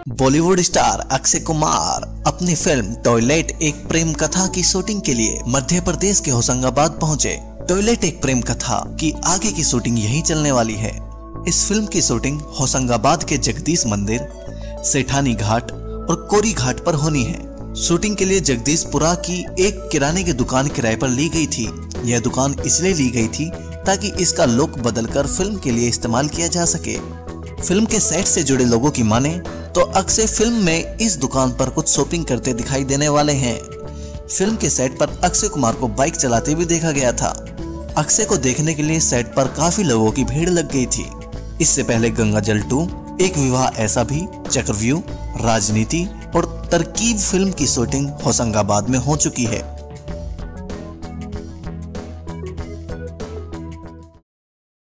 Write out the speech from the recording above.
Bollywood star Akshay Kumar अपनी film toilet एक प्रेम कथा की शूटिंग के लिए मध्य प्रदेश के होशंगाबाद पहुंचे। टॉयलेट एक प्रेम कथा की आगे की शूटिंग यहीं चलने वाली है। इस फिल्म की शूटिंग होशंगाबाद के जगदीश मंदिर, सेठानी घाट और कोरी घाट पर होनी है। शूटिंग के लिए जगदीशपुरा की एक किराने की दुकान किराए पर ली गई थी। यह दुकान इसलिए ली गई थी ताकि इसका लुक बदलकर फिल्म के लिए इस्तेमाल किया जा सके। फिल्म के सेट से जुड़े लोगों की माने तो अक्षय फिल्म में इस दुकान पर कुछ शॉपिंग करते दिखाई देने वाले हैं। फिल्म के सेट पर अक्षय कुमार को बाइक चलाते भी देखा गया था। अक्षय को देखने के लिए सेट पर काफी लोगों की भीड़ लग गई थी। इससे पहले गंगाजल 2, एक विवाह ऐसा भी, चक्रव्यूह, राजनीति और तरकीब फिल्म की शूटिंग होशंगाबाद में हो चुकी है।